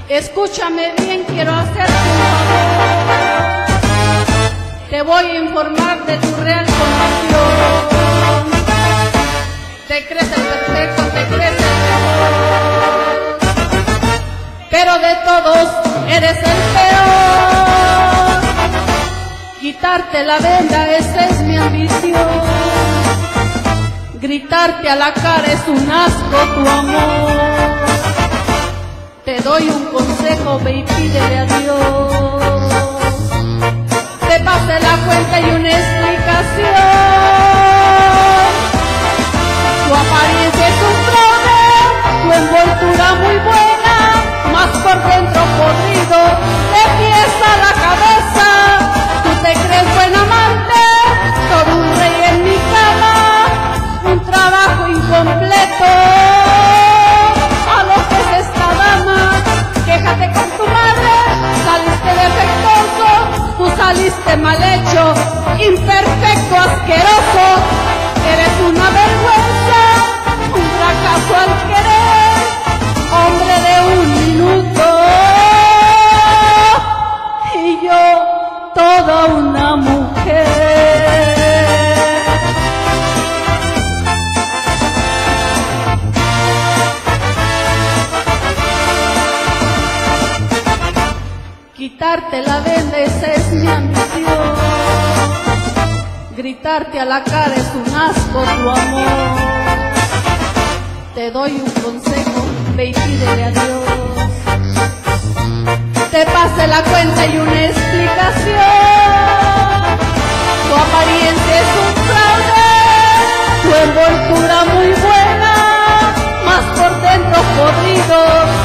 Escúchame bien, quiero hacerte un favor. Te voy a informar de tu real condición. Te crees el perfecto, te crees el mejor, pero de todos eres el peor. Quitarte la venda, esa es mi ambición. Gritarte a la cara es un asco tu amor. Te doy un consejo, ve y pídele a Dios. Te pase la cuenta y una explicación. Tu apariencia es un fraude, tu envoltura muy buena, mas por dentro podrido, de pies a la cabeza. Tú te crees buen amante, todo un rey en mi cama, un trabajo incompleto. A lo que es esta dama, quéjate con tu madre, saliste defectuoso, tú saliste mal hecho, imperfecto, asqueroso. Eres una vergüenza, un fracaso al querer, hombre de un minuto, y yo toda una mujer. Quitarte la venda, esa es mi ambición. Gritarte a la cara es un asco tu amor. Te doy un consejo, ve y pídele a Dios. Te pase la cuenta y una explicación. Tu apariencia es un fraude, tu envoltura muy buena, mas por dentro podrido.